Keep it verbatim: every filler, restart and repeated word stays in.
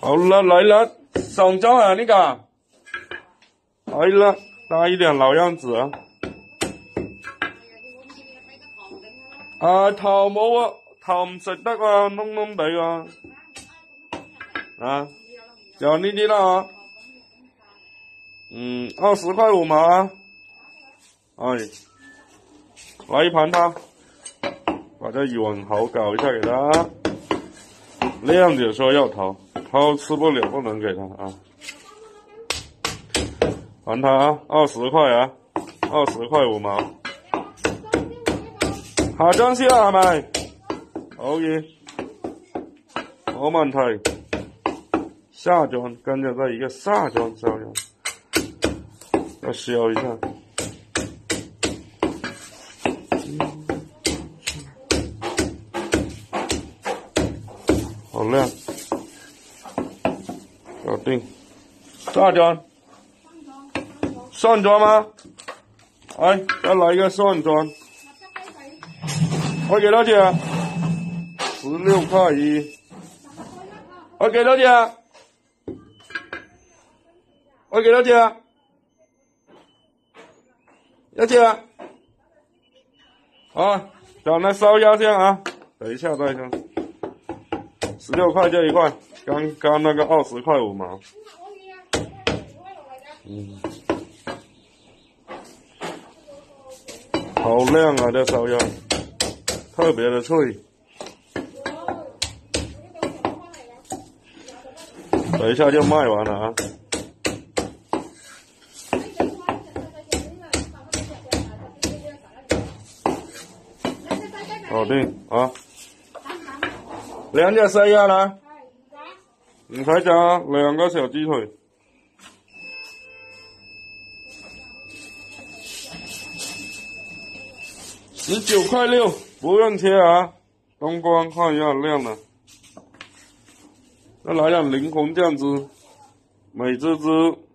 好了，来了，上妆啊，那个，来了，大一点老样子啊。啊，頭冇啊，頭唔食得啊，燶燶地啊。啊，就呢啲啦啊。嗯，二十块五毛啊。哎，来一盘它，把这语文好搞一下给他。亮姐说要掏，掏吃不了，不能给他啊。还他啊，二十块啊，二十块五毛。下張先啦，係咪？可以，冇問題。下裝跟着再一個下裝燒一下，要燒一下。好亮，搞定。下裝，蒜裝嗎？哎，再來一個蒜裝。我幾多錢啊？十六塊一。我幾多錢啊？我幾多錢啊？要錢啊？啊，咱來燒鴨先啊，等一下再說。十六塊就一塊，剛剛那個二十塊五毛。嗯，好亮啊，這燒鴨。特别的脆，等一下就卖完了啊！搞定啊！兩隻西鴨啦，唔使炸，兩個小雞腿。十九塊六。不用切啊，灯光看一下亮了。再来点灵魂酱汁，美滋滋。